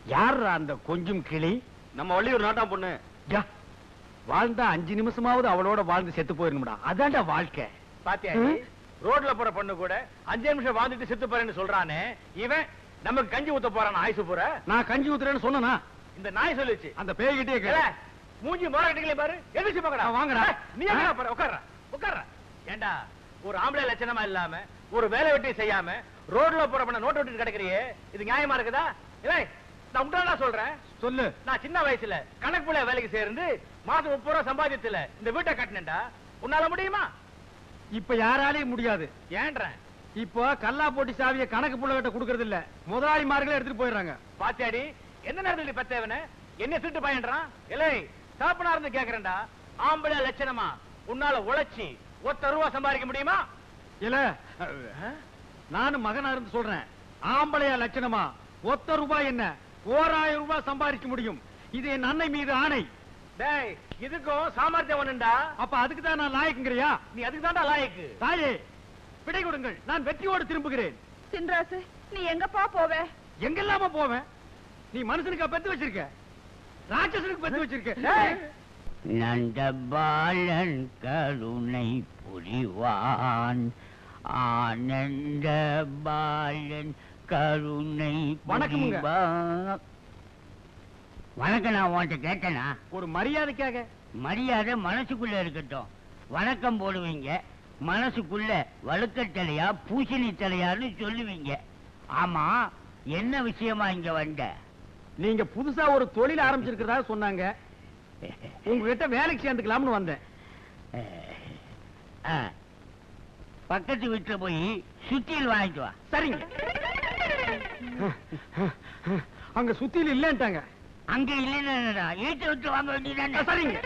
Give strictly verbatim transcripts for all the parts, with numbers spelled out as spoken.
யார் அந்த கொஞ்சம் கிளி? நம்ம வள்ளியூர் நாட்டா பொண்ணு. வாழ்ந்தா அஞ்சு நிமிஷமாவது அவளோட வாழ்ந்து செத்து போயிருந்தா அதான்டா வாழ்க்கை. பாத்தியா, ரோட்ல போற பொண்ணு கூட அஞ்சு நிமிஷம் வாழ்ந்துட்டு செத்து போறேன்னு சொல்றானே, இவன் நமக்கு கஞ்சி ஊத்த போறான். ஆயுசு போற நான் கஞ்சி ஊத்துறேன்னு சொன்னா இந்த நாய் சொல்லுச்சு. அந்த பேய்கிட்டே கேள. மூஞ்சி மோர கட்டிங்களே பாரு. எதிர்ச்சி பாக்கடா. வாங்கடா. நீ எங்க பாரு. உட்கார்ற உட்கார்ற. ஏண்டா ஒரு ஆம்பளை லட்சணமா இல்லாம ஒரு வேலை வெட்டி செய்யாம ரோட்ல போற பண்ண நோட்டு விட்டு கிடக்குறியே, இது நியாயமா இருக்குதா? இல்லை நான் உண்டாடா சொல்றேன். சொல்லு. நான் சின்ன வயசுல கணக்கு புள்ள வேலைக்கு சேர்ந்து மாசம் முப்பது ரூபாய் சம்பாதித்துல இந்த வீட்டை கட்டினேன்டா. உன்னால முடியுமா? இப்ப யாராலையும் முடியாது. ஏன்றேன் இப்போ கல்லா போட்டி சாவிய கணக்கு புள்ள கிட்ட குடுக்கறது இல்ல, முதலாளிமார்களே எடுத்துட்டு போயிடுறாங்க. பாத்தியாடி எந்த நேரத்தில் பத்தேவன என்ன திருட்டு பையன்றான். இல்லை சாப்பனா இருந்து கேக்குறேன்டா, ஆம்பளை லட்சணமா உன்னால உழைச்சி ஒத்த ரூபா சம்பாதிக்க முடியுமா? இல்ல நானும் மகனா இருந்து சொல்றேன், ஆம்பளையா லட்சணமா ஒத்த ரூபாய் என்ன ஓராயிரம் ரூபாய் சம்பாதிக்க முடியும். இது என் அன்னை மீது ஆணை. டேய் இதுக்கும் சாமர்த்தியம் ஒண்ணுண்டா. அப்ப அதுக்கு தான் நான் லாயக்குங்கறியா? நீ அதுக்கு தான்டா லாயக்கு. தாயே விடை கொடுங்கள், நான் வெற்றியோடு திரும்புகிறேன். சின்ராசு நீ எங்கப்பா போவே? எங்கெல்லாம போவேன்? நீ மனுஷனுக்கு பெத்து வச்சிருக்க, ராட்சசனுக்கு பெத்து வச்சிருக்க. நந்தபாலன் கருணை புரிவான், ஆனந்த பாலன் கருணை புரிவான். வணக்கம். நான் உன்கிட்ட கேட்டேனா? ஒரு மரியாதைக்காக. மரியாதை மனசுக்குள்ள இருக்கட்டும். வணக்கம் போடுவீங்க, மனசுக்குள்ள வழுக்கத்தலையா பூசணி தலையான்னு சொல்லுவீங்க. ஆமா என்ன விஷயமா இங்க வந்த? நீங்க புதுசா ஒரு தொழில் ஆரம்பிச்சிருக்கிறதா சொன்னாங்க, உங்ககிட்ட வேலைக்கு சேர்ந்துக்கலாம்னு வந்தேன். பக்கத்து வீட்டுல போய் சுத்தியில் வாங்கிட்டு வா. சரிங்க. அங்க சுத்தியில் இல்லன்ட்டாங்க. அங்க இல்லைன்னா ஏற்ற விட்டு வாங்க வேண்டியதானே? சரிங்க.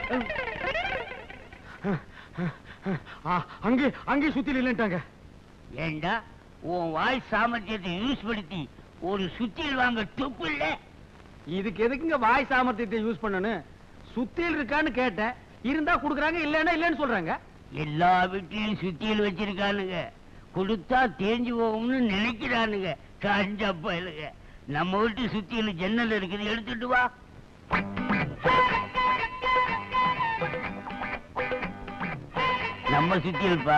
அங்கே அங்கே சுத்தியில் இல்லன்ட்டாங்க. ஏண்டா உன் வாய் சாமர்த்தியத்தை யூஸ் படுத்தி ஒரு சுத்தியில் வாங்க துப்பு இல்ல? இதுக்கு எதுக்குங்க வாய் சாமர்த்தியத்தை யூஸ் பண்ணணும்? சுத்தியில் இருக்கான்னு கேட்டேன், இருந்தா குடுக்குறாங்க, இல்லன்னா இல்லன்னு சொல்றாங்க. எல்லா வீட்லயும் சுத்தியில் வச்சிருக்கானுங்க, கொடுத்தா தேஞ்சு போகும்னு நினைக்கிறானுங்க. காஞ்ச பயலுங்க. நம்ம வீட்டு சுத்தியில் ஜன்னல் இருக்குது, எடுத்துட்டு வா. நம்ம சுத்தியல்பா.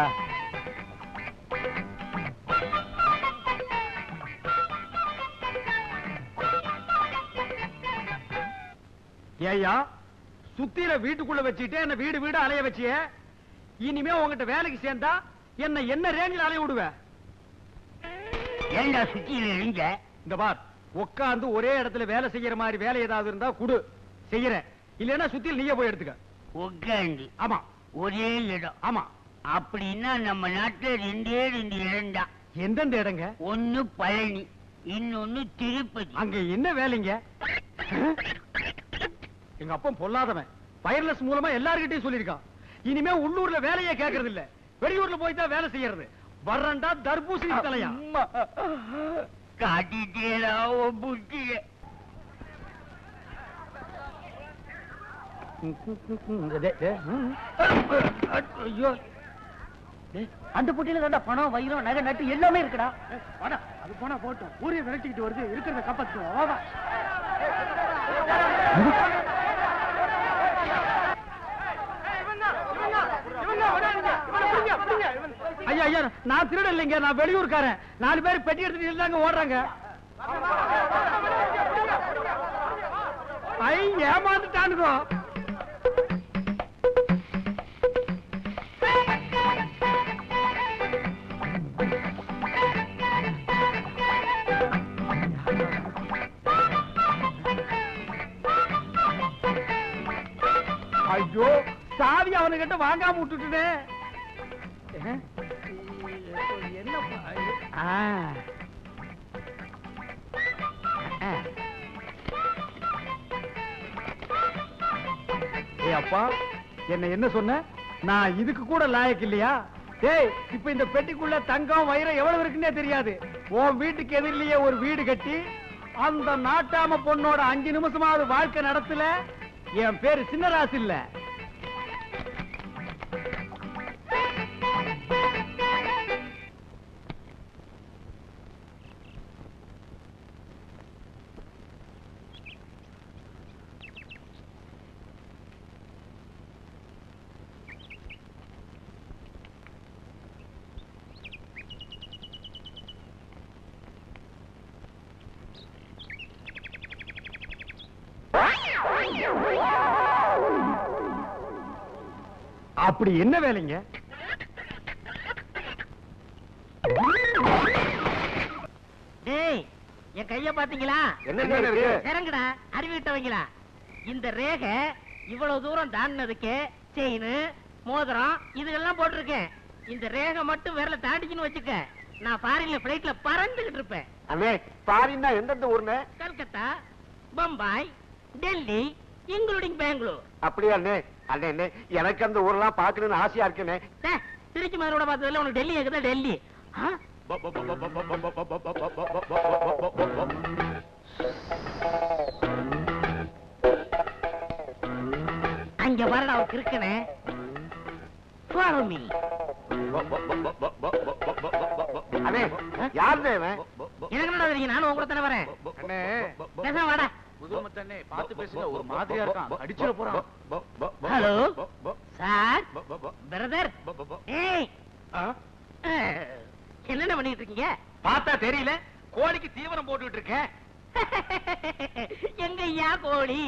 ஏயா சுத்தியில வீட்டுக்குள்ள வச்சுட்டு என்ன வீடு வீடு அலைய வச்சிய, இனிமே உங்ககிட்ட வேலைக்கு சேர்ந்தா என்ன என்ன ரேஞ்சில் அலைய விடுவ? ஏண்டா சுத்தியில இருங்க? இந்த பார், உட்காந்து ஒரே இடத்துல வேலை செய்யற மாதிரி வேலை ஏதாவது இருந்தா குடு, செய்யறேன். இல்லன்னா சுத்தியில் நீயே போய் எடுத்துக்க. உட்காந்து? ஆமா. ஒரே இடம்? ஆமா. அப்படின்னா நம்ம நாட்டுல ரெண்டே ரெண்டு இடம் தான். எந்தெந்த இடங்க? ஒன்னு பழனி, இன்னொன்னு திருப்பதி. அங்க என்ன வேலைங்க? எங்க அப்பா பொல்லாதவன், வயர்லெஸ் மூலமா எல்லார்கிட்டையும் சொல்லிருக்கான். இனிமே உள்ளூர்ல வேலையே கேட்கறது இல்ல, வெளியூர்ல போய் தான் வேலை செய்யறது. வர்றண்டா தர்பூசணி தலையா. காட்டிட்டேடா புட்டிய. ஐயோ, அந்த பொட்டியில தாண்டா பணம், வைரம், நகை, நட்டு எல்லாமே இருக்குடா. அது போனா போட்டும், ஊரைய விரட்டிக்கிட்டு வருது, இருக்கிறத காப்பாத்துவோம். ஐயா ஐயா, நான் திருட இல்லைங்க, நான் வெளியூர்காரன். நாலு பேர் பெட்டி எடுத்துட்டு இருந்தாங்க, ஓடுறாங்க. ஐ ஏமாந்துட்டானுங்க. ஐயோ, சாவி அவனுக்கிட்ட வாங்காம விட்டுட்டே. என்ன அப்பா, என்ன என்ன சொன்ன? நான் இதுக்கு கூட லாயக்கு இல்லையா? டேய், இப்ப இந்த பெட்டிக்குள்ள தங்கம் வைரம் எவ்வளவு இருக்குன்னே தெரியாது. உன் வீட்டுக்கு எதிரிலேயே ஒரு வீடு கட்டி அந்த நாட்டாம பொண்ணோட அஞ்சு நிமிஷமாவது வாழ்க்கை நடத்தல. என் பேரு சின்னராசு இல்ல. அப்படி என்ன வேலைங்க? டேய், என் கைய பாத்தீங்களா? என்ன இருக்கு? இறங்குடா, அறிவிட்டவங்களா. இந்த ரேகை இவ்வளவு தூரம் தாண்டினதுக்கு செயின், மோதிரம் இதுகெல்லாம் போட்டிருக்கேன். இந்த ரேகை மட்டும் விரல தாண்டிச்சுன்னு வச்சுக்க, நான் ஃபாரின்ல பிளைட்ல பறந்துகிட்டு இருப்பேன். அண்ணே, ஃபாரின்னா எந்தெந்த ஊர்னே? கல்கத்தா, பம்பாய், டெல்லி, இன்க்ளூடிங் பெங்களூர். அப்படியா அண்ணே? அண்ணே அண்ணே, எனக்கு அந்த ஊரெல்லாம் பார்க்கணும்னு ஆசையா இருக்குண்ணே. டேய், திருச்சி மதுரோட பார்த்ததுல உனக்கு டெல்லி இருக்குதா? டெல்லி ஆ? அங்க பாருடா அவருக்கு இருக்குனே. Follow me. அண்ணே, யாருண்ணே இவன்? எனக்கு என்னடா தெரியும்? நானும் உங்க கூட தானே வரேன். அண்ணே, பேசாம வாடா. புதுமத்தண்ணே, பார்த்து பேசுங்க, ஒரு மாதிரியா இருக்கான், அடிச்சிட போறான். Hello sir, brother. ஏய், என்னென்ன பண்ணிட்டு இருக்கீங்க? பார்த்தா தெரியல, கோழிக்கு தீவனம் போட்டுட்டு இருக்கேன். எங்க ஐயா கோழி?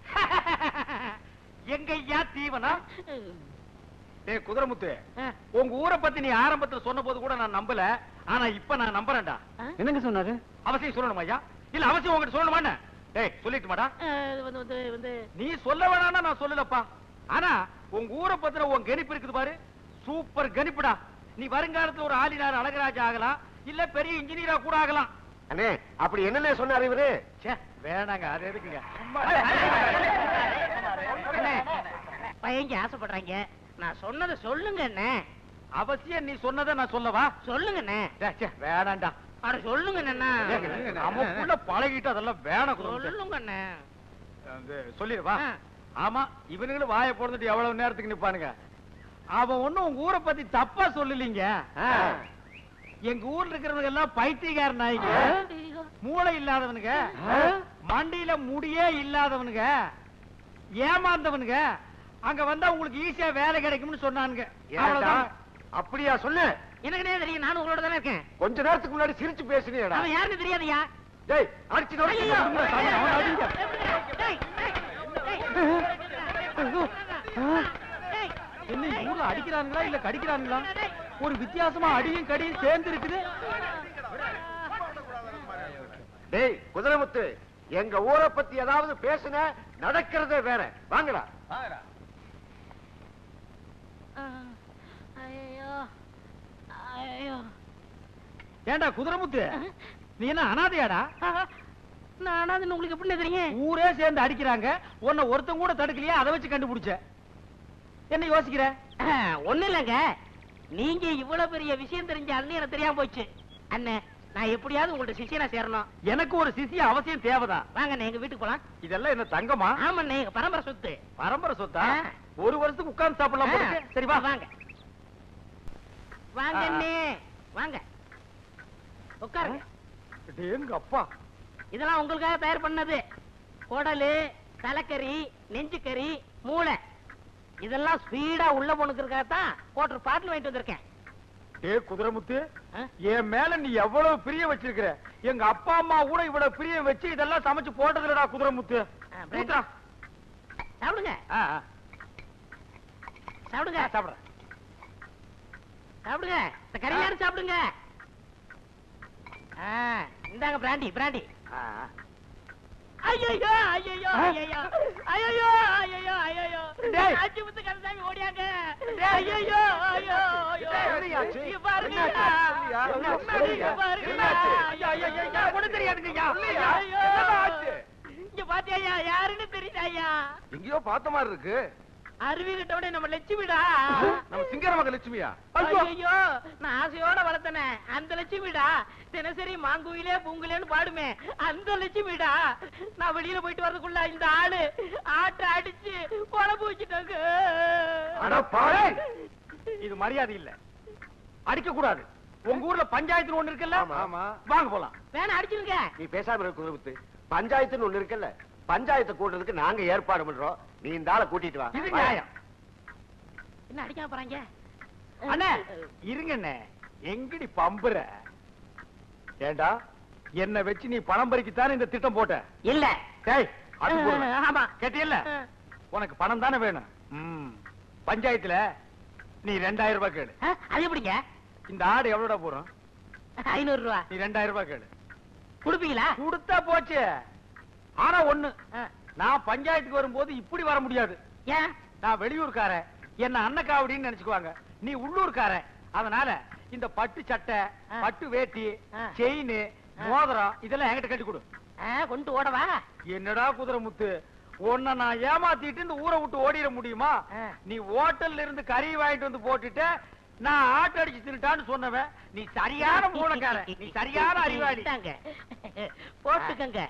எங்க ஐயா தீவனம்? டேய் குதிரைமுத்து, ஆ, உங்க ஊரை பத்தி நீ ஆரம்பத்துல சொன்ன போது கூட நான் நம்பல. ஆனா இப்ப நான் நம்புறேன்டா. ஆ? என்னங்க சொன்னாரு? அவசியம் சொல்லணுமா ஐயா? இல்ல அவசியம் உங்ககிட்ட சொல்லணுமா? டேய் சொல்லிட்டு மாடா. அஹ், இது வந்து வந்து வந்து நீ சொல்ல வேணாம்னா நான் சொல்லலப்பா. ஆனா உங்க ஊரை பத்தின உன் கணிப்பு இருக்குது பாரு, சூப்பர் கணிப்புடா. நீ வருங்காலத்துல ஒரு ஆளினார் அழகராஜா ஆகலாம், இல்ல பெரிய இன்ஜினியரா கூட ஆகலாம். அண்ணே, அப்படி என்னண்ணே சொன்னாரு இவரு? ச்சே, வேணாங்க, அது எதுக்குங்க? அண்ணே, பையங்க ஆசைப்படுறாங்க, நான் சொன்னதை சொல்லுங்க அண்ணே. அவசியம் நீ சொன்னதை நான் சொல்லவா? சொல்லுங்க அண்ணே. ச்சே, ச்சே, வேணாம்டா. அட சொல்லுங்க அண்ணா. நமக்குள்ள பழகிட்டு அதெல்லாம் வேணாம் குதிரைமுத்து. சொல்லுங்க அண்ணே. வந்து சொல்லிடுவா. ஆ. ஆமா, இவனுங்களும் வாயை போடுறதுட்டு எவ்வளவு நேரத்துக்கு நிப்பானுங்க. அவன் ஒண்ணும் உங்க ஊரை பத்தி தப்பா சொல்லலீங்க. எங்க ஊர்ல இருக்கிறவங்க எல்லாம் பைத்தியக்கார நாய்ங்க, மூளை இல்லாதவனுங்க, மண்டியில முடியே இல்லாதவனுங்க, ஏமாந்தவனுங்க. அங்க வந்தா உங்களுக்கு ஈஸியா வேலை கிடைக்கும்னு சொன்னானுங்க. அவ்வளவுதான். அப்படியா சொல்லு? எனக்குனே தெரியும், நானும் உங்களோட தானே இருக்கேன். கொஞ்ச நேரத்துக்கு முன்னாடி சிரிச்சு பேசுனீடா. அவன் யாருன்னு தெரியாதையா? டேய், அடிச்சு நோக்கி ஐயோ! அவனை அடிங்க. டேய், டேய், டேய். டேய், என்ன இந்த ஊர்ல அடிக்கிறானுங்களா இல்ல கடிக்கிறானுங்களா? ஒரு வித்தியாசமா அடியும் கடியும் சேர்ந்து இருக்குது. டேய் குதிரைமுத்து, எங்க ஊரை பத்தி ஏதாவது பேசுன நடக்கிறதே வேற. வாங்கடா. ஐயோ, ஐயோ. ஏண்டா குதிரைமுத்து, நீ என்ன அனாதையாடா? நானா அது உங்களுக்கு எப்படி தெரியும்? ஊரே சேர்ந்து அடிக்கிறாங்க, உன்னை ஒருத்தன் கூட தடுக்கலையா? அதை வச்சு கண்டுபிடிச்ச. என்ன யோசிக்கிற? ஒண்ணு இல்லங்க, நீங்க இவ்வளவு பெரிய விஷயம் தெரிஞ்ச அண்ணன் எனக்கு தெரியாம போச்சு. அண்ணே, நான் எப்படியாவது உங்கள்ட்ட சிஷியனா சேரணும். எனக்கு ஒரு சிசிய அவசியம் தேவைதான். வாங்க அண்ணே, எங்க வீட்டுக்கு போலாம். இதெல்லாம் என்ன தங்கமா? ஆமாண்ணே, எங்க பரம்பரை சொத்து. பரம்பரை சொத்தா? ஆ. ஒரு வருஷத்துக்கு உட்கார்ந்து சாப்பிடலாம் போல இருக்கு. சரி வா. வாங்க வாங்க ஆ. அண்ணே, வாங்க உட்காருங்க. எங்க அப்பா, இதெல்லாம் உங்களுக்காக தயார் பண்ணது. குடலு, தலைக்கறி, நெஞ்சுக்கறி, மூளை, இதெல்லாம் ஸ்பீடா உள்ள போனுக்கிறதுக்காகத்தான் கோட்டர் பாட்டில் வாங்கிட்டு வந்திருக்கேன். டே குதிரைமுத்து, ஆ? என் மேல நீ எவ்வளவு பிரியம் வச்சிருக்கிற. எங்க அப்பா அம்மா கூட இவ்வளவு பிரியம் வச்சு இதெல்லாம் சமைச்சு போட்டதுலடா குதிரைமுத்து. ஆ, பிரெட். ஊத்துடா. சாப்பிடுங்க ஆ, ஆ. சாப்பிடுங்க ஆ, சாப்பிடுறேன். சாப்பிடுங்க, இந்த கறி யாரும் சாப்பிடுங்க. ஆ, இந்தாங்க பிராண்டி பிராண்டி. ஆ. ஐயோ ஐயோ ஐயோ ஐயோ ஐயோ ஐயோ டேய். அஞ்சு முத்து கந்தசாமி ஓடியாங்க. டேய். ஐயோ ஐயோ ஐயோ என்னையாச்சு? இங்க பாருங்க. என்னாச்சு? சொல்லியா? முன்னாடி இங்க பாருங்க. என்னாச்சு? ஐயா, ஐயா, ஐயா, ஐயா, ஒண்ணும் தெரியாதுங்கய்யா. சொல்லியா? ஐயோ. என்னடா ஆச்சு? இங்க பாத்தியா, யாருன்னு தெரியுதாயா? எங்கேயோ பார்த்த மாதிரி இருக்கு. அருவி கிட்டோட நம்ம லட்சுமிடா. நம்ம சிங்கர மக லட்சுமியா? ஐயோ, நான் ஆசையோட வளர்த்தனே அந்த லட்சுமிடா. தினசரி மாங்குயிலே பூங்குலேன்னு பாடுமே அந்த லட்சுமிடா. நான் வெளியில போயிட்டு வரதுக்குள்ள இந்த ஆளு ஆட்டை அடிச்சு குழம்பு வச்சுட்டாங்க. அட பாவி! இது மரியாதை இல்ல, அடிக்க கூடாது. உங்க ஊர்ல பஞ்சாயத்து ஒண்ணு இருக்குல்ல? ஆமா, ஆமா. வாங்க போலாம். வேணா அடிச்சுங்க. நீ பேசாம இருக்க குதிரைமுத்து. பஞ்சாயத்துன்னு ஒண்ணு இருக்குல்ல, பஞ்சாயத்து கூட்டத்துக்கு நாங்க ஏற்பாடு பண்றோம். நீ இந்த ஆளை கூட்டிட்டு வா. இது நியாயம். என்ன அடிக்காம போறாங்க? அண்ணே இருங்க அண்ணே, எங்கடி பம்புற? ஏண்டா, என்ன வச்சு நீ பணம் பறிக்கத்தானே இந்த திட்டம் போட்ட? இல்ல. டேய், அது போடுவேன். ஆமா. கேட்டியல்ல? உனக்கு பணம் தானே வேணும். ம். பஞ்சாயத்துல நீ ரெண்டாயிரம் ரூபாய் கேளு. ஆ, அது எப்படிங்க? இந்த ஆடு எவ்வளோடா போறோம்? ஐநூறு ரூபா நீ ரெண்டாயிரம் ரூபாய் கேளு. கொடுப்பீங்களா? கொடுத்தா போச்சு. ஆனா ஒண்ணு, ஆ. நான் பஞ்சாயத்துக்கு வரும்போது இப்படி வர முடியாது. ஏன்? நான் வெளியூர்காரன், என்ன அன்னக்காவடின்னு நினைச்சுக்குவாங்க. நீ உள்ளூர்காரன், அதனால இந்த பட்டு சட்டை, ஆ. பட்டு வேட்டி, ஆ. செயின், மோதிரம் இதெல்லாம் என்கிட்ட கட்டி கொடு. ஆ, கொண்டு ஓடவா? என்னடா குதிரை முத்து, உன்னை நான் ஏமாத்திட்டு இந்த ஊரை விட்டு ஓடிட முடியுமா? ஆ. நீ ஹோட்டல்ல இருந்து கறி வாங்கிட்டு வந்து போட்டுட்டு நான் ஆட்டு அடிச்சு தின்னுட்டான்னு சொன்னவன் நீ சரியான மூலக்காரன், நீ சரியான அறிவாளி. இந்தாங்க. போட்டுக்கங்க.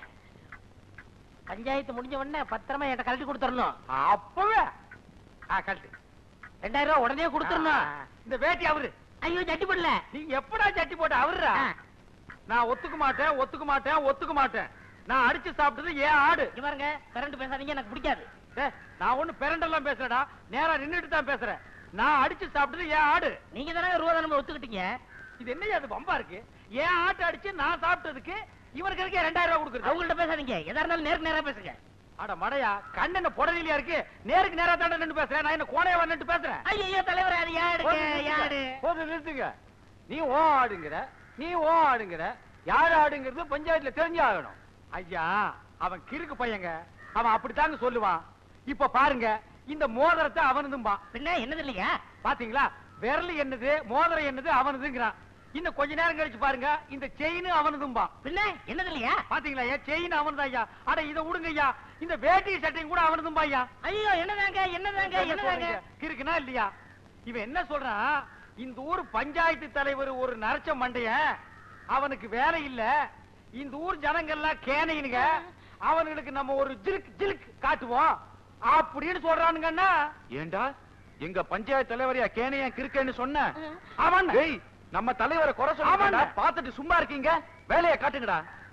பஞ்சாயத்து முடிஞ்ச உடனே பத்திரமா என்கிட்ட கழட்டி கொடுத்துடணும். அப்பவே ஆ, கழட்டு. ரெண்டாயிரம் ரூபாய் உடனே கொடுத்துடணும். ஆ, இந்த வேட்டி அவரு. ஐயோ சட்டி போடல. நீ எப்படா சட்டி போட்ட அவருடா? ஆ. நான் ஒத்துக்க மாட்டேன், ஒத்துக்க மாட்டேன், ஒத்துக்க மாட்டேன். நான் அடிச்சு சாப்பிட்டது ஏன் ஆடு. இங்க பாருங்க, கரண்ட் பேசாதீங்க, எனக்கு பிடிக்காது. ஏய், நான் ஒண்ணு பெரண்டெல்லாம் பேசுறேடா, நேரா நின்னுட்டு தான் பேசுறேன். நான் அடிச்சு சாப்பிட்டது ஏன் ஆடு. நீங்க தானே ரூபா தானே ஒத்துக்கிட்டீங்க. இது என்ன அது வம்பா இருக்கு? ஏன் ஆட்டு அடிச்சு நான் சாப்பிட்டதுக்கு இவனுக்கு இருக்கே ரெண்டாயிரம் ரூபாய் கொடுக்குறது. அவங்கள்ட்ட பேசாதீங்க, எதா இருந்தாலும் நேருக்கு நேரா பேசுங்க. அட மடையா, கண்ணு என்ன புடலியா இருக்கு? நேருக்கு நேரா தாண்ட நின்னு பேசுறேன். நான் என்ன கோணையா நின்னு பேசுறேன்? ஐயோ தலைவர், அது யாருங்க யாரு? போது நிறுத்துங்க. நீ ஓ ஆடுங்கிற, நீ ஓ ஆடுங்கிற. யார் ஆடுங்கிறது பஞ்சாயத்துல தெரிஞ்சு ஆகணும். ஐயா, அவன் கிறுக்கு பையங்க, அவன் அப்படித்தாங்க சொல்லுவான். இப்ப பாருங்க, இந்த மோதிரத்தை அவனதும்பா. பின்ன என்னது இல்லையா? பாத்தீங்களா, விரல் என்னது மோதிரம் என்னது அவனதுங்கிறான். இன்னும் கொஞ்ச நேரம் கழிச்சு பாருங்க, இந்த செயின் அவனதும்பா. பின்ன என்னது இல்லையா? பாத்தீங்களா, ஏன் செயின் அவனதா ஐயா? அட இதை விடுங்க ஐயா, இந்த வேட்டி சட்டையும் கூட அவனதும்பா ஐயா. ஐயோ என்னதாங்க என்னதாங்க என்னதாங்க? கிறுக்குனா இல்லையா? இவன் என்ன சொல்றான், இந்த ஊர் பஞ்சாயத்து தலைவர் ஒரு நரச்ச மண்டைய, அவனுக்கு வேலை இல்ல, இந்த ஊர் ஜனங்கள்லாம் கேனைனுங்க, அவனுக்கு நம்ம ஒரு ஜிலுக் ஜிலுக் காட்டுவோம் அப்படின்னு சொல்றானுங்கன்னா. ஏண்டா எங்க பஞ்சாயத்து தலைவரையா கேனையா கிறுக்கன்னு சொன்ன? அவன் ஏய், நம்ம தலைவரை குறை சொல்லுங்க, பாத்துட்டு சும்மா இருக்கீங்க, வேலையை காட்டுங்கடா.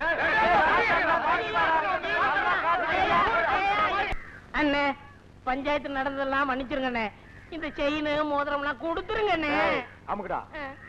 அண்ணே, பஞ்சாயத்து நடந்ததெல்லாம் மன்னிச்சிருங்கண்ணே. இந்த செயின் மோதிரம் எல்லாம் கொடுத்துருங்கண்ணே. அமுக்குடா.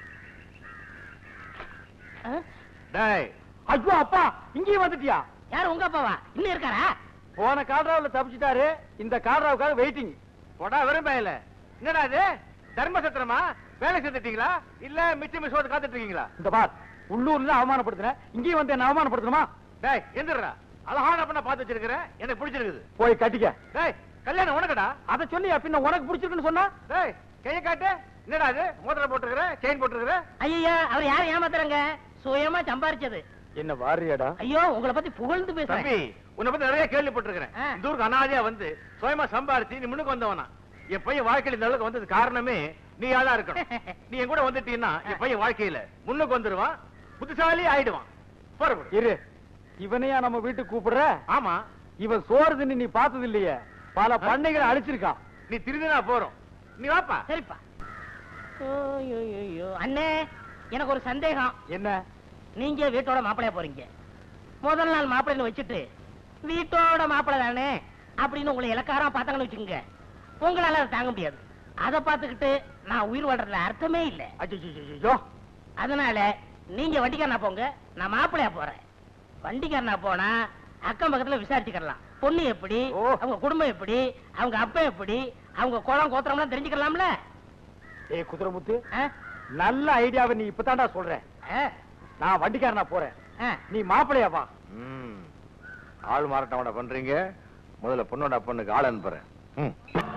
ஆ? டேய், ஐயோ அப்பா, இங்கேயும் வந்துட்டியா? யாரு உங்க அப்பாவா? இன்னும் இருக்காரா? போன கால்ராவுல தப்பிச்சிட்டாரு, இந்த கால்ராவுக்காக வெயிட்டிங். போடா வெறும் பயல. என்னடா இது, தர்ம சத்திரமா? வேலை செஞ்சுட்டீங்களா இல்ல மிச்சம் மிச்சம் காத்துட்டு இருக்கீங்களா? இந்த பார், உள்ளூர்ல அவமானப்படுத்துறேன், இங்கேயும் வந்து என்ன அவமானப்படுத்தணுமா? டேய் எந்திரடா, அழகான பண்ண பாத்து வச்சிருக்கிறேன், எனக்கு பிடிச்சிருக்குது. போய் கட்டிக்க. டேய், கல்யாணம் உனக்குடா? அத சொல்லியா பின்ன உனக்கு பிடிச்சிருக்குன்னு சொன்னா? டேய் கையை காட்டு. என்னடா இது, மோதிரம் போட்டுருக்கிற, செயின் போட்டுருக்கிற? ஐயா, அவர் யாரும் ஏமாத்துறாங்க, சுயமா சம்பாரிச்சது. என்ன வாரியாடா? ஐயோ, உங்களை பத்தி புகழ்ந்து பேசுறேன். தம்பி, உன்னை பத்தி நிறைய கேள்விப்பட்டிருக்கிறேன். ஆ. இந்த ஊருக்கு அனாதையா வந்து சுயமா சம்பாரிச்சு நீ முன்னுக்கு வந்தவனா. என் பையன் வாழ்க்கையில இந்த அளவுக்கு வந்தது காரணமே நீ ஆளா இருக்கணும். நீ என் கூட வந்துட்டீன்னா என் பையன் வாழ்க்கையில முன்னுக்கு வந்துருவான், புத்திசாலி ஆயிடுவான். போறப்ப இரு, இவனையா நம்ம வீட்டுக்கு கூப்பிடுற? ஆமா, இவன் சோறு தின்னு நீ பார்த்தது இல்லையே, பல பண்ணைகளை அழிச்சிருக்கான். நீ திருந்தினா போறோம், நீ வாப்பா. சரிப்பா. ஐயோ, ஐயோ, ஐயோ. அண்ணே, எனக்கு ஒரு சந்தேகம். என்ன? நீங்க வீட்டோட மாப்பிளைய போறீங்க, முதல் நாள் மாப்பிள்ளைன்னு வச்சுட்டு வீட்டோட மாப்பிள்ளை தானே அப்படின்னு உங்களை இலக்காரம் பார்த்தாங்கன்னு வச்சுக்கோங்க, உங்களால அதை தாங்க முடியாது. அதை பார்த்துக்கிட்டு நான் உயிர் வாழ்றதுல அர்த்தமே இல்லை. அச்சோ, அதனால நீங்க வண்டிக்காரனா போங்க, நான் மாப்பிள்ளையா போறேன். வண்டிக்காரனா போனா அக்கம் பக்கத்துல விசாரிச்சுக்கலாம், பொண்ணு எப்படி, ஓ. அவங்க குடும்பம் எப்படி, அவங்க அப்பா எப்படி, அவங்க குளம் கோத்திரம்லாம் தெரிஞ்சுக்கலாம்ல. ஏய் குதிரைமுத்து, ஆ? நல்ல ஐடியாவை நீ இப்பதான்டா சொல்ற. ஆ? நான் வண்டிக்காரனா போறேன், ஆ. நீ மாப்பிள்ளையா வா. ம், ஆள் மாறாட்டவன பண்றீங்க, முதல்ல பொண்ணோட பொண்ணுக்கு ஆள் அனுப்புறேன். ம்.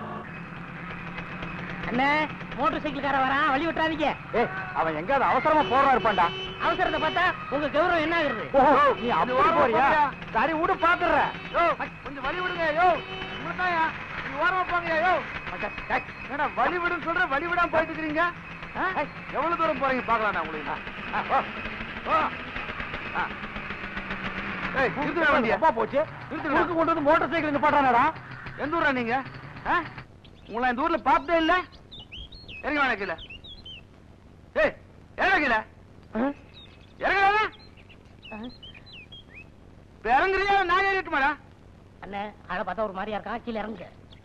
அண்ணே, மோட்டார் சைக்கிள்கார வரான், வழி விட்டுறாதீங்க. ஏய், அவன் எங்காவது அவசரமா போறா இருப்பான்டா. அவசரத்தை பார்த்தா உங்க கௌரவம் என்ன ஆகுறது? ஓஹோ, நீ அப்படி போறியா? சரி விடு, பாத்துற. யோ, கொஞ்சம் வழி விடுங்க. யோ, உங்களுக்காயா நீ ஓரமா போங்க. யோ, என்னடா வழி விடுன்னு சொல்ற, வழி விடாம போயிட்டு இருக்கீங்க? ஆ? எவ்வளவு தூரம் போறீங்க பாக்கலாம் நான் உங்களுக்கு. ஆ, ஓ, ஓ. ஆ. ஏய், நிறுத்துடா வண்டியை. அப்பா போச்சு, நிறுத்துடா. ஊருக்கு கொண்டு வந்து மோட்டார் சைக்கிள் நிப்பாட்டானடா. எந்த ஊரா நீங்க? ஆ? உங்களை இந்த ஊர்ல பார்த்தே இல்ல. இறங்க வேணா கீழே. ஏய், இறங்க கீழே. இறங்க வேணா. இப்ப இறங்குறியா நான் ஏறிட்டுமாடா? அண்ணே, ஆளை பார்த்தா ஒரு மாதிரியா இருக்கான், கீழே இறங்குங்க.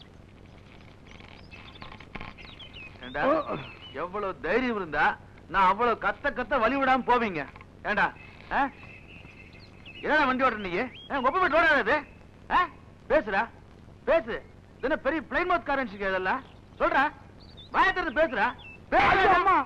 ஏண்டா, எவ்வளவு தைரியம் இருந்தா நான் அவ்வளவு கத்த கத்த வழி விடாம போவீங்க? ஏண்டா, ஆ? என்னடா வண்டி ஓட்டுற நீ? ஒப்ப போயிட்டு ஓடாது. பேசுடா, பேசு. என்ன பெரிய பிளைன் மவுத் காரன்ஸ் இதெல்லாம் சொல்ற? வாயத்திறந்து பேசுறா. ஐயோ, அம்மா.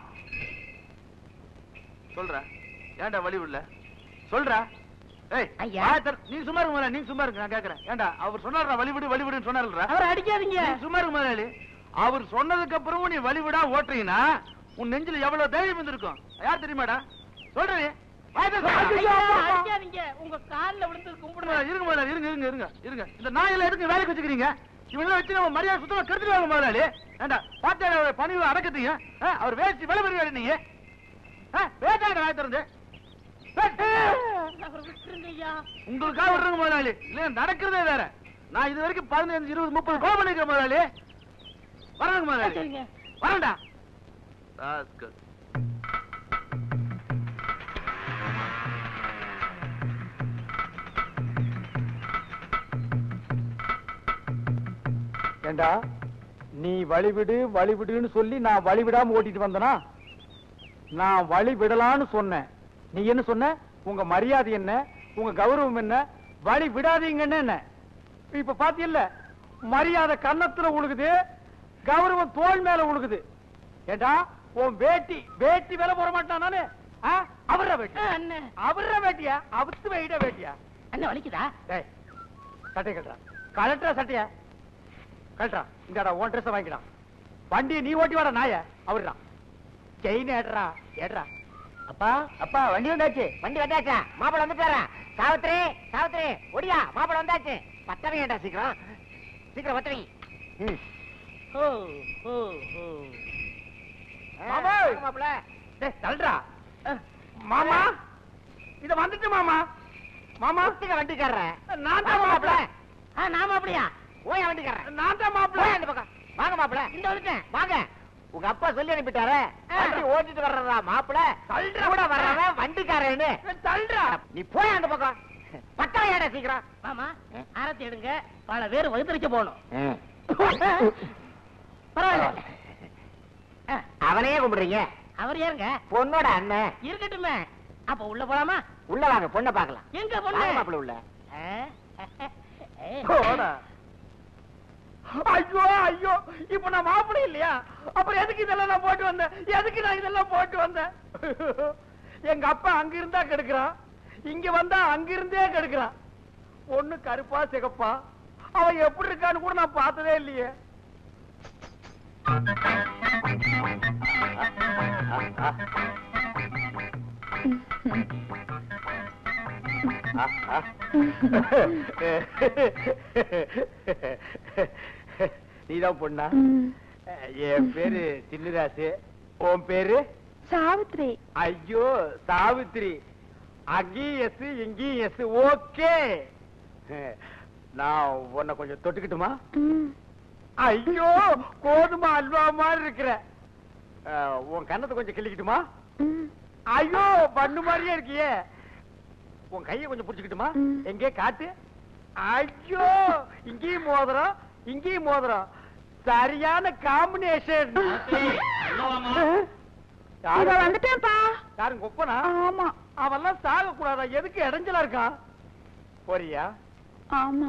சொல்றா, ஏன்டா வழி விடல சொல்றா. ஏய், ஐயா. வாயத்திற நீ சும்மா இருக்க முதல்ல, நீ சும்மா இருக்க, நான் கேக்குறேன். ஏன்டா அவர் சொன்னாரா வழி விடு வழி விடுன்னு சொன்னாருல்ல? அவரை அடிக்காதீங்க. நீ சும்மா இருக்க முதலாளி. அவர் சொன்னதுக்கு அப்புறமும் நீ வழி விடா ஓட்டுறீங்கன்னா உன் நெஞ்சில எவ்வளவு தைரியம் இருந்திருக்கும் யார் தெரியுமாடா? சொல்றீ ஐயா, அடிக்காதீங்க. உங்க கால்ல விழுந்து கும்பிடுறேன். இருங்க முதலாளி, இருங்க இருங்க இருங்க இருங்க. இந்த நாயில எதுக்கு வேலைக்கு வச்சுக்கிறீங்க? இவங்க வச்சு நம்ம மரியாதை சுத்தமா கெடுத்துருவாங்க முதலாளி. ஏண்டா பாத்தியாட பணிவு அடக்கத்தீங்க. அவர் வேஸ்ட் விலை பெறுவாரு நீங்க. வேட்டாங்க வாய் திறந்து அவரை விட்டுருங்க ஐயா. உங்களுக்காக விடுறங்க முதலாளி. இல்ல நடக்கிறதே வேற. நான் இது வரைக்கும் பதினஞ்சு இருபது முப்பது கோல் பண்ணிருக்கேன் முதலாளி. வரங்க முதலாளி. சரிங்க. வரண்டா. ஏண்டா நீ வழிவிடு வழிவிடுன்னு சொல்லி நான் வழிவிடாம ஓட்டிட்டு வந்தனா? நான் வழி விடலான்னு சொன்னேன். நீ என்ன சொன்ன? உங்க மரியாதை என்ன, உங்க கௌரவம் என்ன, வழி விடாதீங்கன்னு என்ன? இப்ப பாத்தியல்ல, மரியாதை கன்னத்துல உழுகுது, கௌரவம் தோல் மேல உழுகுது. ஏண்டா உன் வேட்டி வேட்டி விலை போட மாட்டான் நானு? அவர வேட்டி அண்ணன் அவர வேட்டியா? அவுத்து வைட வேட்டியா? அண்ணன் வலிக்குதா? டேய், சட்டை கட்டுறா. கலட்டுறா சட்டைய கட்டுறா. இந்தாடா உன் ட்ரெஸ் வாங்கிடா. வண்டியை நீ ஓட்டி வாடா நாய. அவர்டா செயின் ஏடுறா ஏடுறா. அப்பா அப்பா வண்டி வந்தாச்சு. வண்டி வந்தாச்சா? மாப்பிள வந்துட்டாரா? சாவித்ரி சாவித்ரி ஒடியா, மாப்பிள வந்தாச்சு. பத்தவங்க ஏண்டா சீக்கிரம் சீக்கிரம் பத்தவங்க. ஓ ஓ ஓ மாமா. மாப்பிள டேய் தள்ளுடா. மாமா இத வந்துட்டு மாமா. மாமா ஒத்துக்க வண்டிக்காரர. நான் தான் மாப்பிள. ஆ நாம அப்படியா? ஓயா வண்டிக்காரர. நான் தான் மாப்பிள. போய் அந்த பக்கம் வாங்க மாப்பிள. இந்த வந்துட்டேன் வாங்க. உங்க அப்பா சொல்லி அனுப்பிட்டாரே வண்டி ஓட்டிட்டு வர்றதா மாப்பிள. தள்ளுடா. கூட வர்றவன் வண்டிக்காரன்னு. தள்ளுடா. நீ போய் அந்த பக்கம் பக்கம் ஏடா சீக்கிரம். மாமா ஆரத்தி எடுங்க. பல பேர் வகுத்தரிக்க போகணும். பரவாயில்ல. அவனையே கும்பிடுறீங்க? அவர் யாருங்க? பொண்ணோட அண்ணன். இருக்கட்டுமே. அப்ப உள்ள போலாமா? உள்ள வாங்க, பொண்ணை பார்க்கலாம். எங்க பொண்ணு? மாப்பிள உள்ள. போடா. ஐயோ ஐயோ, இப்ப நான் மாப்பிளை இல்லையா? அப்புறம் எதுக்கு இதெல்லாம் நான் போட்டு வந்தேன்? எதுக்கு நான் இதெல்லாம் போட்டு வந்தேன்? எங்க அப்பா அங்க இருந்தா கெடுக்கிறான், இங்க வந்தா அங்கிருந்தே கெடுக்கிறான். பொண்ணு கருப்பா சிகப்பா, அவன் எப்படி இருக்கான்னு கூட நான் பார்த்ததே இல்லையே. நீதான் பொண்ணா? என் பேரு சின்னராசு. உன் பேரு? சாவித்ரி. ஐயோ சாவித்ரி, அங்கேயும் எஸ் இங்கேயும் எஸ். ஓகே, நான் உன்னை கொஞ்சம் தொட்டுக்கிட்டுமா? ஐயோ கோதுமை அல்வா மாதிரி இருக்கிற. உன் கண்ணத்தை கொஞ்சம் கிள்ளிக்கிட்டுமா? ஐயோ பண்ணு மாதிரியே இருக்கியே. உன் கையை கொஞ்சம் புடிச்சுக்கிட்டுமா? எங்கே காட்டு. ஐயோ இங்கேயும் மோதிரம் இங்கேயும் மோதிரம், சரியான காம்பினேஷன். வந்துட்டேன்ப்பா. யாருங்க ஒப்பனா? ஆமா. அவெல்லாம் சாக கூடாதா? எதுக்கு இடைஞ்சலா இருக்கான்? போறியா? ஆமா.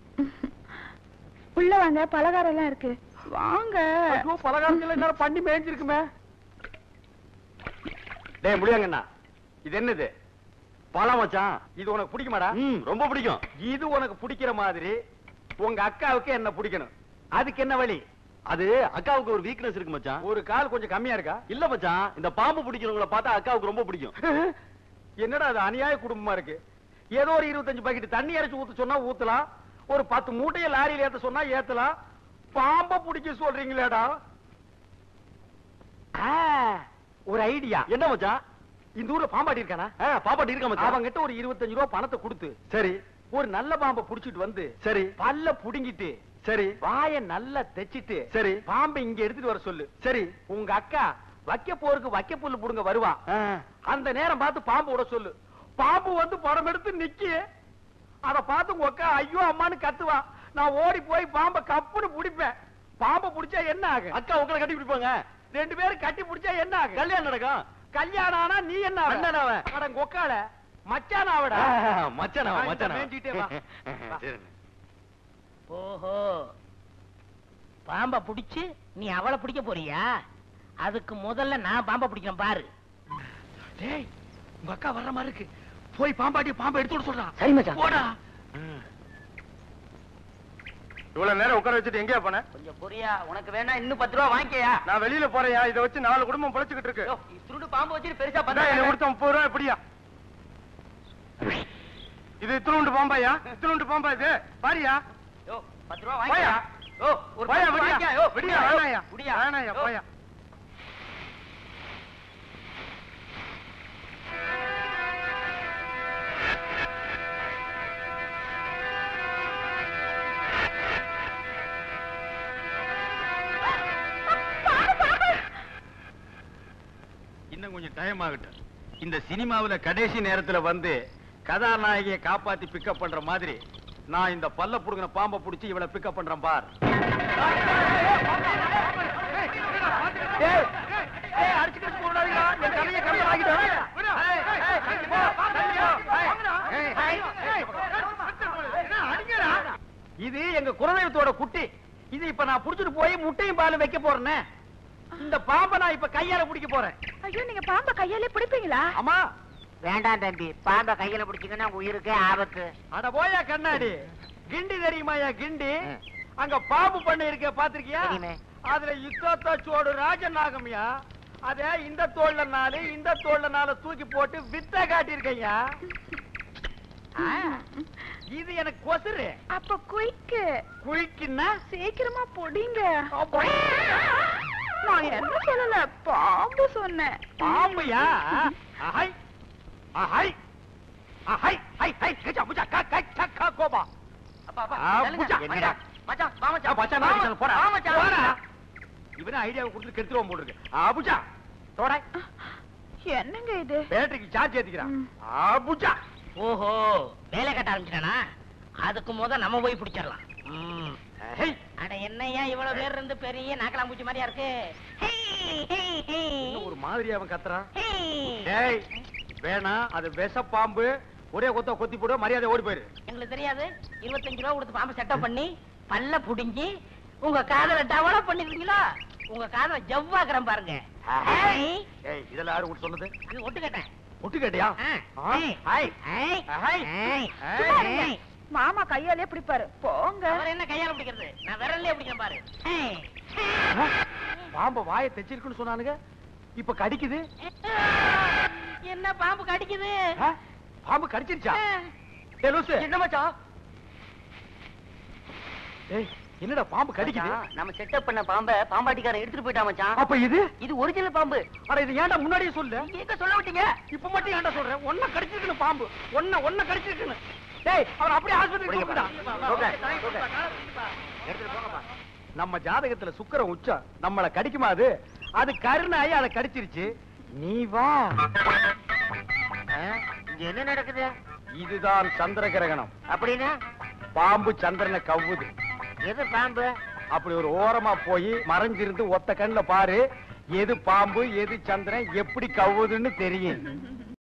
உள்ள வாங்க, பலகாரம் எல்லாம் இருக்கு. வாங்க. ஐயோ பலகாரத்துல என்ன பண்ணி மேய்ஞ்சிருக்குமே. டேய் முடியாங்கண்ணா, இது என்னது? பழம் மச்சான். இது உனக்கு பிடிக்குமாடா? ரொம்ப பிடிக்கும். இது உனக்கு பிடிக்கிற மாதிரி உங்க அக்காவுக்கு என்ன பிடிக்கணும். அதுக்கு என்ன வழி? அது அக்காவுக்கு ஒரு வீக்னஸ் இருக்கு மச்சான். ஒரு கால் கொஞ்சம் கம்மியா இருக்கா? இல்ல மச்சான், இந்த பாம்பு பிடிக்கிறவங்கள பார்த்தா அக்காவுக்கு ரொம்ப பிடிக்கும். என்னடா அது அநியாய குடும்பமா இருக்கு. ஏதோ ஒரு இருபத்தஞ்சு பாக்கெட் தண்ணி அரைச்சு ஊத்த சொன்னா ஊத்தலாம், ஒரு பத்து மூட்டையை லாரியில ஏத்த சொன்னா ஏத்தலாம். பாம்ப பிடிக்க சொல்றீங்களேடா. ஒரு ஐடியா. என்ன மச்சான்? இந்த ஊர்ல பாம்பாட்டி இருக்கானா? பாப்பாட்டி இருக்க மச்சான். அவங்கிட்ட ஒரு இருபத்தஞ்சு ரூபா பணத்தை கொடுத்து சரி ஒரு நல்ல பாம்பை புடிச்சிட்டு வந்து சரி பல்ல புடுங்கிட்டு சரி வாய நல்லா தைச்சிட்டு சரி பாம்பை இங்க எடுத்துட்டு வர சொல்லு. சரி உங்க அக்கா வைக்க போருக்கு வைக்க புல்லு புடுங்க வருவா. அந்த நேரம் பார்த்து பாம்பு விட சொல்லு. பாம்பு வந்து படம் எடுத்து நிக்கி. அத பார்த்து உங்க அக்கா ஐயோ அம்மான்னு கத்துவா. நான் ஓடி போய் பாம்பை கப்புன்னு பிடிப்பேன். பாம்பை பிடிச்சா என்ன ஆகும்? அக்கா உங்களை கட்டி பிடிப்பாங்க. ரெண்டு பேரும் கட்டி பிடிச்சா என்ன ஆகும்? கல்யாணம் நடக்கும். கல்யாணம் ஆனா நீ என்ன அண்ணனாவ? அட கொக்கால மச்சானாவடா. மச்சானாவ மச்சானாவ. மேஞ்சிட்டே வா. சரி. ஓஹோ, பாம்பை பிடிச்சு நீ அவளை பிடிக்க போறியா? அதுக்கு முதல்ல நான் பாம்பை பிடிக்கிறேன் பாரு. டேய் உங்க அக்கா வர்ற மாதிரி இருக்கு, போய் பாம்பாட்டி பாம்பை எடுத்து சொல்றான். சரி மச்சான். போடா. இவ்வளவு நேரம் உட்கார வச்சுட்டு எங்கேயா போன? கொஞ்சம் பொரியா, உனக்கு வேணா இன்னும் பத்து ரூபா வாங்கிக்கயா. நான் வெளியில போறேன், இதை வச்சு நாலு குடும்பம் பொழைச்சுக்கிட்டு இருக்கு. துருண்டு பாம்பு வச்சுட்டு பெருசா பந்தா என்ன கொடுத்த முப்பது ரூபாய் எப்படியா? இது இத்தினுண்டு பாம்பாயா? இத்தினுண்டு பாம்பா இது பாரியா? பத்து ரூபா போயா? வாங்கியா. ஓ ஒரு போயா, பத்து ரூபா விடியா. வாங்கியா. யோ விடியா, வேணாயா. விடியா. வேணாயா, போயா. இன்னும் கொஞ்சம் டைம் ஆகட்டும். இந்த சினிமாவுல கடைசி நேரத்துல வந்து கதாநாயகியை காப்பாத்தி பிக்கப் பண்ற மாதிரி நான் இந்த பல்ல புடுங்கின பாம்பை புடிச்சு இவளை பிக்கப் பண்றேன் பார். இது எங்க குலதெய்வத்தோட குட்டி. இது இப்ப நான் புடிச்சிட்டு போய் முட்டையும் பாலும் வைக்க போறேன்னு. இந்த பாம்பை நான் இப்ப கையால பிடிக்க போறேன். ஐயோ நீங்க பாம்பை கையாலே பிடிப்பீங்களா? ஆமா. வேண்டாம் தம்பி, பாம்பை கையில பிடிச்சிங்கன்னா உயிருக்கு ஆபத்து. அட போயா கண்ணாடி, கிண்டி தெரியுமாயா கிண்டி? அங்க பாம்பு பண்ணை இருக்க பாத்திருக்கியா? தெரியுமே. அதுல யுத்தத்த சோடு ராஜநாகம்யா. அத இந்த தோல்ல நாலு இந்த தோல்ல நாலு தூக்கி போட்டு வித்த காட்டியிருக்கையா. இது எனக்கு கொசுரு. அப்ப குயிக்கு குயிக்குன்னா சீக்கிரமா பொடிங்க. நான் என்ன சொல்லல, பாம்பு சொன்னேன். பாம்புயா? அஹை அஹை அஹை ஹை ஹை கச்சா புச்சா கா கை கா கோபா. அப்பா அப்பா ஆ, என்னடா புஜா, மச்சான் மச்சான் வா மச்சான் பச்சா வா, நான் போடா வா மச்சான். போடா. இவனே ஐடியாவை கொடுத்து கெடுத்துருவோம் போல இருக்கு. அபுஜா தோடா. என்னங்க இது? பேட்டரிக்கு சார்ஜ் ஏத்திக்கிறான். ம். அபுஜா. ஓஹோ, வேலை கட்ட ஆரம்பிச்சிட்டானா? அதுக்கு முத நம்ம போய் பிடிச்சிடலாம். ஹை அட என்னையா இவ்வளவு பேர் இருந்து பெரிய நாக்கலாம் பூச்சி மாதிரியா இருக்கு. இன்னும் ஒரு மாதிரி அவன் கத்துறான். ஹே. டேய் வேணா, அது விஷ பாம்பு. ஒரே கொத்த கொத்தி போடு, மரியாதை ஓடி போயிரு. எங்களுக்கு தெரியாது. இருபத்தஞ்சு ரூபா கொடுத்து பாம்பை செட்டப் பண்ணி பல்ல புடுங்கி உங்க காதல டெவலப் பண்ணிருக்கீங்களா? உங்க காதல ஜவ்வாக்குறேன் பாருங்க. ஹை. ஏய் இதெல்லாம் யாரு உனக்கு சொன்னது? இது ஒட்டு கேட்டேன். ஒட்டு கேட்டியா? ஆ. ஹை ஹை ஹை. ஹை ஹை. சும்மா இருங்க. மாமா கையாலே பிடிப்பாரு, போங்க. அவர் என்ன கையால பிடிக்கிறது? நான் விரல்லே பிடிக்கிறேன் பாரு. ஹை. பாம்பு வாயை தெச்சிருக்குன்னு சொன்னானுங்க, இப்ப கடிக்குது. என்ன பாம்பு கடிக்குது? ஆ? பாம்பு கடிச்சிருச்சா? ஏய் லூசு, என்ன மச்சான்? ஏய் என்னடா பாம்பு கடிக்குது? நம்ம செட்டப் பண்ண பாம்பை பாம்பாட்டிக்காரன் எடுத்துட்டு போயிட்டா மச்சான். அப்ப இது இது ஒரிஜினல் பாம்பு. அட இது ஏன்டா முன்னாடியே சொல்லு? எங்க சொல்ல விட்டீங்க? இப்ப மட்டும் ஏன்டா சொல்றேன்? ஒன்ன கடிச்சிருக்குன்னு பாம்பு, ஒன்ன ஒன்ன கடிச்சிருக்குன்னு. டேய் அவன் அப்படியே ஆஸ்பத்திரிக்கு கூப்பிடா. நம்ம ஜாதகத்துல சுக்கிரன் உச்சம், நம்மள கடிக்குமா அது? அது கருணாயி அதை கடிச்சிருச்சு. நீ வா. இங்க என்ன நடக்குது? இதுதான் சந்திர கிரகணம். அப்படின்னா பாம்பு சந்திரனை கவ்வுது. எது பாம்பு? அப்படி ஒரு ஓரமா போய் மறைஞ்சிருந்து ஒத்த கண்ணுல பாரு, எது பாம்பு எது சந்திரன் எப்படி கவ்வுதுன்னு தெரியும்.